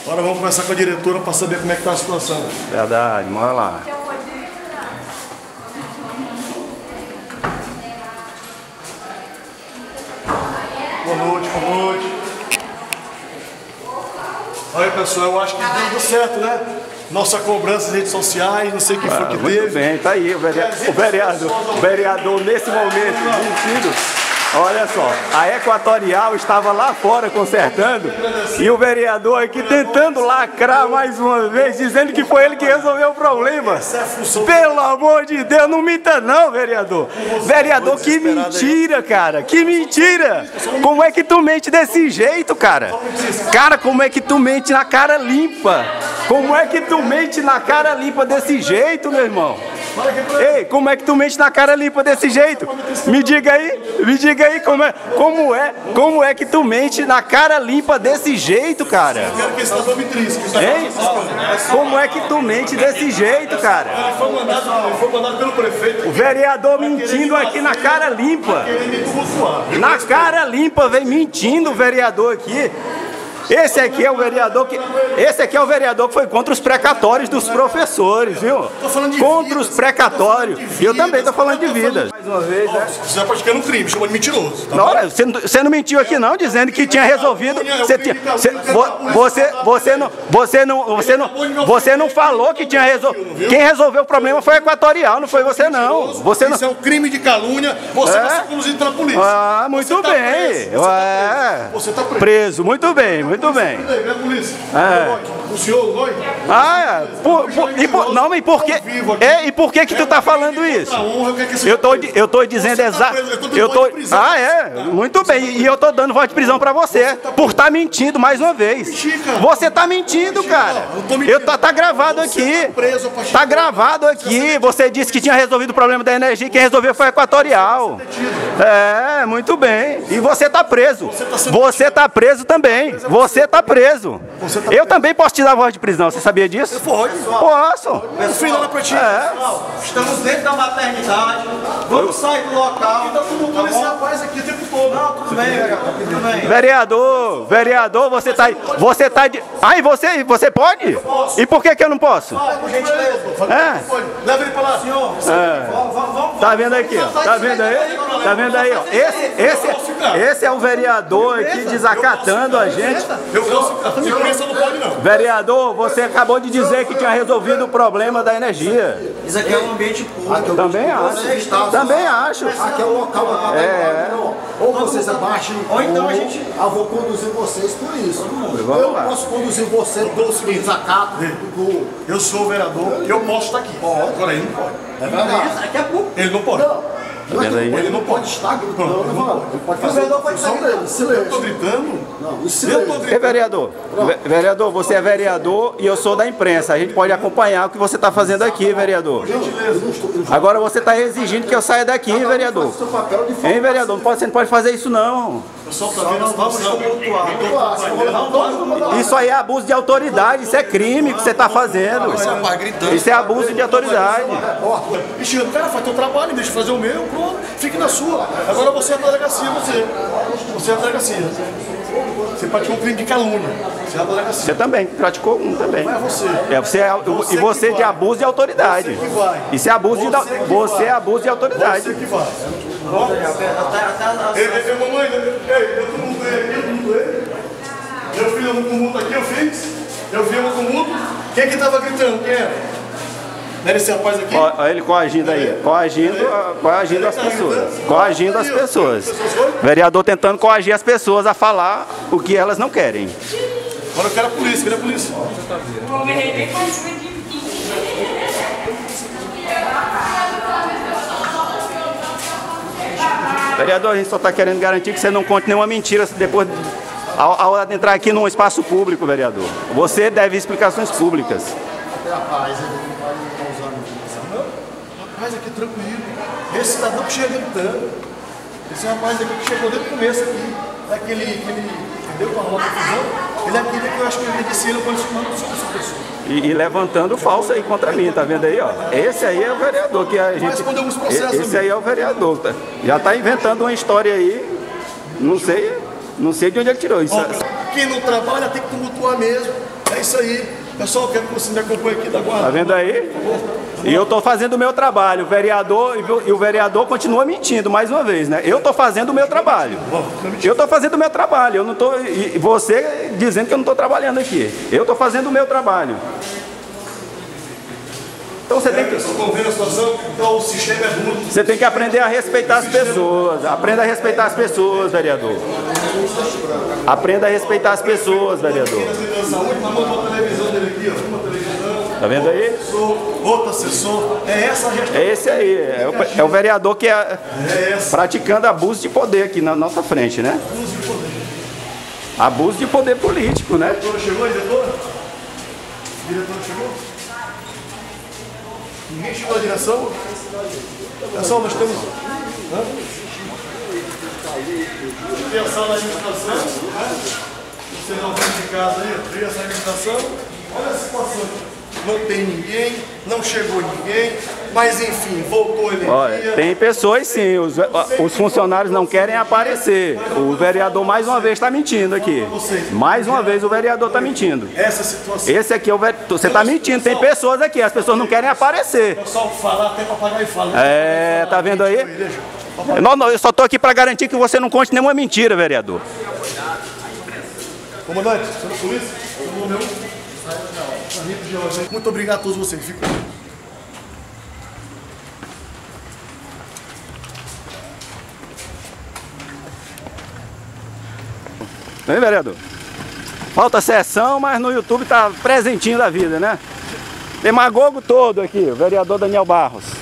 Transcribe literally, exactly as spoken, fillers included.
Agora vamos conversar com a diretora para saber como é que está a situação. Verdade, bora lá. Boa noite, boa noite. Olha, pessoal, eu acho que deu tudo certo, né? Nossa cobrança nas redes sociais, não sei o que foi Ah, que muito teve. bem, tá aí o vereador, o vereador, o vereador nesse momento mentindo. Olha só, a Equatorial estava lá fora consertando e o vereador aqui tentando lacrar mais uma vez, dizendo que foi ele que resolveu o problema. Pelo amor de Deus, não minta não, vereador. Vereador, que mentira, cara, que mentira. Como é que tu mente desse jeito, cara? Cara, como é que tu mente na cara limpa? Como é que tu mente na cara limpa desse jeito, meu irmão? Ei, como é que tu mente na cara limpa desse jeito? Me diga aí, me diga aí como é, como é, como é que tu mente na cara limpa desse jeito, cara? Hein? Como é que tu mente desse jeito, cara? Ele foi mandado, ele foi mandado pelo prefeito. O vereador mentindo aqui na cara limpa. Na cara limpa, vem mentindo o vereador aqui. Esse aqui é o vereador que esse aqui é o vereador que foi contra os precatórios dos professores, viu? Contra os precatórios. E eu também tô falando de vida. Mais uma vez, né? Você está praticando um crime, chama de mentiroso. Tá não, você, não, você não mentiu aqui não, dizendo que tinha resolvido. Você, tinha, você, você, você não, você não, você não, você não falou que tinha resolvido. Quem resolveu o problema foi a Equatorial, não foi você não. Você não. Isso é um crime de calúnia. Você vai ser conduzido pela polícia. Ah, muito bem. Você está preso. Muito bem. Muito bem. É. O senhor Loi? Ah, é. Por, por, e por, não, e por que? É, e por que que tu tá falando isso? Eu tô, eu tô dizendo exato. Eu tô. Ah, é. Muito bem. E eu tô dando voz de prisão pra você por estar mentindo mais uma vez. Você tá mentindo, cara. Eu tá, tá gravado aqui. Tá gravado aqui. Você disse que tinha resolvido o problema da energia. Quem resolveu foi a Equatorial. É, muito bem. E você tá preso. Você tá preso também. Você tá preso. Eu também posso te dar voz de prisão. Você sabia disso? Pode. Posso. Eu fui lá pra ti. É. Estamos dentro da maternidade. Vamos sair do local. Tá tumultuando esse rapaz aqui o tempo todo. Não, tudo bem, vereador. Tudo bem. Vereador, vereador, você tá, você tá de... Ai, você, você pode? E por que que eu não posso? Por gentileza. É. Leva ele pra lá. Senhor, É. Tá vendo aqui, ó? Tá vendo aí? Tá vendo aí, ó? Esse, esse, esse é o vereador aqui desacatando a gente. Eu posso ficar. A imprensa não pode, não. Vereador, você acabou de dizer que tinha resolvido o problema da energia. isso aqui é um ambiente público. Também acho. Também acho. Aqui é o local da batalha. É. Ou vocês abaixem, Ou então a gente- eu vou conduzir vocês por isso. Vamos Eu lá. posso conduzir você do seguinte, desacato, do... Eu sou o vereador, eu posso estar aqui. Agora ele não pode. É verdade. Daqui a pouco. Ele não pode. Não, não é que vendo aí? ele não pode estar gritando, Evandro. Ele pode fazer a função dele, em Eu tô silêncio. gritando. Não, em Eu tô silêncio. Ei, gritando. vereador, Ve- vereador, você é vereador e eu sou da imprensa. A gente pode acompanhar o que você está fazendo aqui, vereador. Eu não estou... eu já Agora você está exigindo que eu saia daqui, vereador. faço seu papel de forma... Hein, vereador? Não pode, você não pode fazer isso, não. Só pra ver a situação. Claro, eu vou levar todo mundo lá. Isso aí é abuso de autoridade, isso é crime que você está fazendo. Isso é abuso de autoridade. Ixi, o cara faz teu trabalho, deixa eu fazer o meu, pronto, fique na sua. Agora você é da delegacia, você. Você é da delegacia. Você praticou um crime de calúnia. Você é da delegacia. Você também praticou um também. Não é você. É, você é, e você de abuso de autoridade. Você que vai. Isso é abuso de, Você que você vai. é abuso de autoridade. Você que vai. Ei, ei, ei, mamãe, ei, eu tumultuei aqui, eu tumultuei. Eu fiz um tumulto aqui, eu fiz. Eu fiz um tumulto. Quem que tava gritando? Quem era? Não era esse rapaz aqui? Olha ele coagindo aí, coagindo, coagindo as pessoas, coagindo as pessoas. Vereador tentando coagir as pessoas a falar o que elas não querem. Agora eu quero a polícia, cadê a polícia? Vereador, a gente só está querendo garantir que você não conte nenhuma mentira depois, ao, ao entrar aqui num espaço público, vereador. Você deve explicações públicas. Rapaz, ele não pode estar usando isso. Rapaz, aqui tranquilo. Esse cidadão que chega gritando. Esse rapaz aqui que chegou desde o começo aqui. Daquele, aquele, entendeu? Com a roda confusão. Ele é aquele que eu acho que ele disse ele quando se manda sobre essa pessoa. E, e levantando falso aí contra mim, tá vendo aí, ó? Esse aí é o vereador que a gente... responder alguns processos, Esse aí é o vereador. Tá? Já tá inventando uma história aí, não sei, não sei de onde ele tirou isso. Ó, quem não trabalha tem que tumultuar mesmo. É isso aí. Pessoal, quero que você me acompanhe aqui da guarda. Tá vendo aí? E eu tô fazendo o meu trabalho. O vereador e o vereador continua mentindo mais uma vez, né? Eu tô fazendo o meu trabalho. Eu tô fazendo o meu trabalho. Eu não tô. E você dizendo que eu não tô trabalhando aqui. Eu tô fazendo o meu trabalho. Então você tem que. Estão vendo a situação? Então o sistema é bruto. Você tem que aprender a respeitar as pessoas. Aprenda a respeitar as pessoas, vereador. Aprenda a respeitar as pessoas, vereador. Uma televisão dele aqui, ó. Uma televisão. Tá vendo aí? Outro assessor. É essa a gestão. É esse aí. É o, é o vereador que é praticando abuso de poder aqui na nossa frente, né? Abuso de poder. Abuso de poder político, né? A diretora chegou, a diretora? A diretora chegou? Ninguém chegou à direção? Pessoal, nós temos. Hã? Tem a sala de alimentação, né? Você não vem de casa aí, tem essa alimentação. Olha a situação. Não tem ninguém, não chegou ninguém, mas enfim, voltou a energia. Olha, tem pessoas sim, os, os funcionários não querem aparecer. O vereador mais uma vez está mentindo aqui. Mais uma vez o vereador está mentindo. Essa situação. Esse aqui é o vereador. Você está mentindo, tem pessoas aqui, as pessoas não querem aparecer. O pessoal fala, até papagaio fala. É, tá vendo aí? Não, não, eu só estou aqui para garantir que você não conte nenhuma mentira, vereador. Comandante, você não polícia? Você não morreu? Muito obrigado a todos vocês. Fico... Vem, vereador. Falta sessão, mas no YouTube tá presentinho da vida, né? Demagogo todo aqui, o vereador Daniel Barros.